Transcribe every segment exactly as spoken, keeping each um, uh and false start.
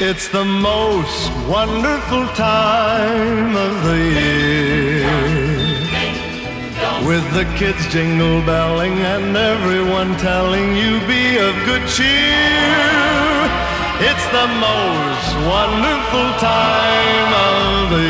It's the most wonderful time of the year, with the kids jingle belling and everyone telling you be of good cheer. It's the most wonderful time of the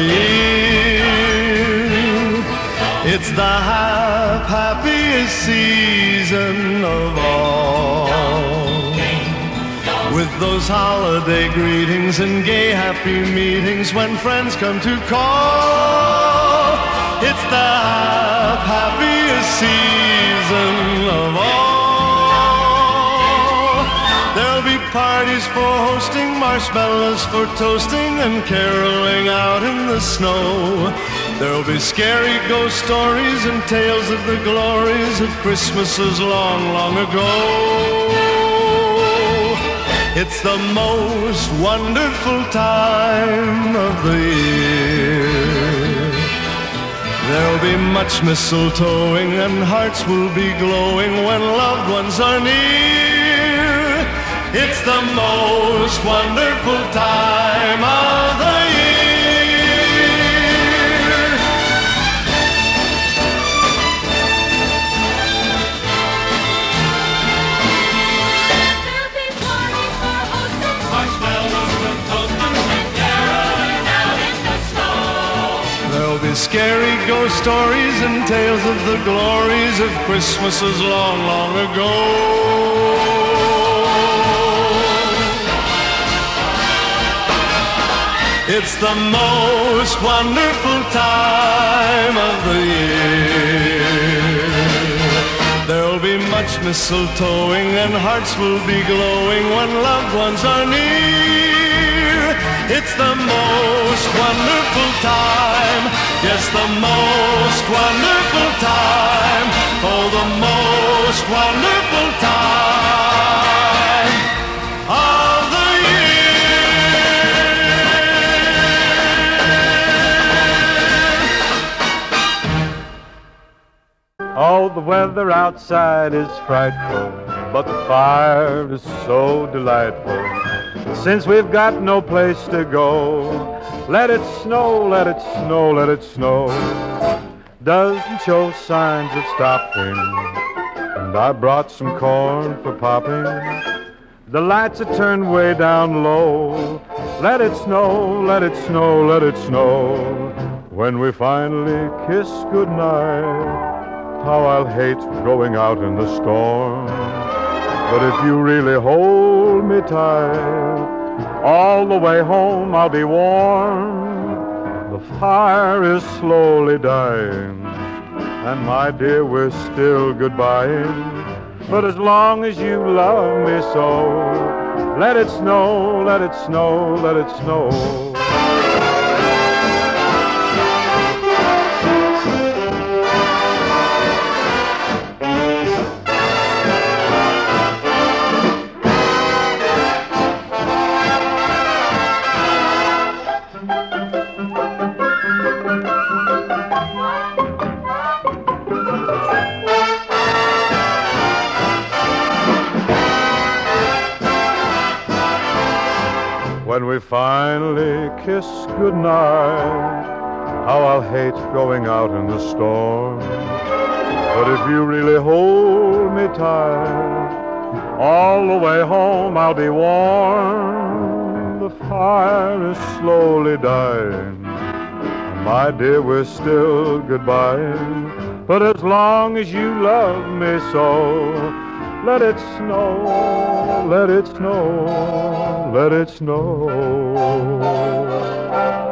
year. It's the hap- happiest season of all, with those holiday greetings and gay happy meetings when friends come to call. It's the hap- happiest season of all. There'll be parties for hosting, marshmallows for toasting, and caroling out in the snow. There'll be scary ghost stories and tales of the glories of Christmases long, long ago. It's the most wonderful time of the year. There'll be much mistletoeing and hearts will be glowing when loved ones are near. It's the most wonderful time of the year. Scary ghost stories and tales of the glories of Christmases long, long ago. It's the most wonderful time of the year. There'll be much mistletoeing and hearts will be glowing when loved ones are near. It's the most wonderful time, yes, the most wonderful time, oh, the most wonderful time of the year. Oh, the weather outside is frightful, but the fire is so delightful. Since we've got no place to go, let it snow, let it snow, let it snow. Doesn't show signs of stopping, and I brought some corn for popping. The lights are turned way down low. Let it snow, let it snow, let it snow. When we finally kiss goodnight, how I'll hate going out in the storm. But if you really hold me tight, all the way home I'll be warm. The fire is slowly dying, and my dear, we're still goodbying. But as long as you love me so, let it snow, let it snow, let it snow. When we finally kiss goodnight, how I'll hate going out in the storm. But if you really hold me tight, all the way home I'll be warm. The fire is slowly dying, and my dear, we're still goodbying. But as long as you love me so, let it snow, let it snow, let it snow.